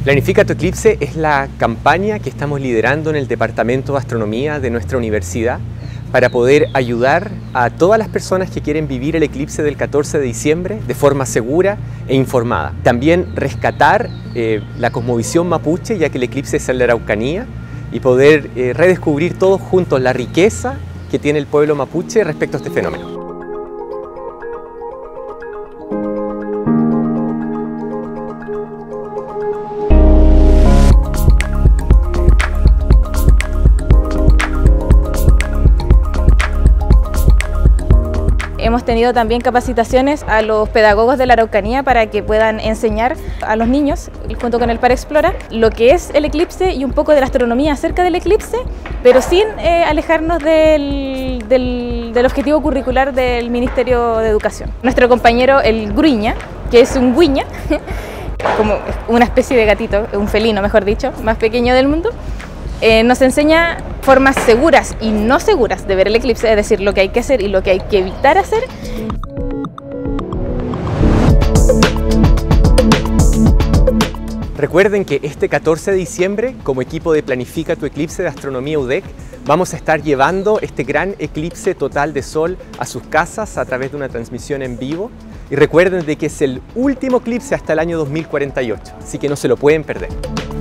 Planifica tu eclipse es la campaña que estamos liderando en el Departamento de Astronomía de nuestra universidad para poder ayudar a todas las personas que quieren vivir el eclipse del 14 de diciembre de forma segura e informada. También rescatar la cosmovisión mapuche, ya que el eclipse es en la Araucanía, y poder redescubrir todos juntos la riqueza que tiene el pueblo mapuche respecto a este fenómeno. Hemos tenido también capacitaciones a los pedagogos de la Araucanía para que puedan enseñar a los niños, junto con el Parexplora, lo que es el eclipse y un poco de la astronomía acerca del eclipse, pero sin alejarnos del objetivo curricular del Ministerio de Educación. Nuestro compañero, el Gruiña, que es un guiña, como una especie de gatito, un felino mejor dicho, más pequeño del mundo, nos enseña formas seguras y no seguras de ver el eclipse, es decir, lo que hay que hacer y lo que hay que evitar hacer. Recuerden que este 14 de diciembre, como equipo de Planifica tu Eclipse de Astronomía UDEC, vamos a estar llevando este gran eclipse total de sol a sus casas a través de una transmisión en vivo. Y recuerden de que es el último eclipse hasta el año 2048, así que no se lo pueden perder.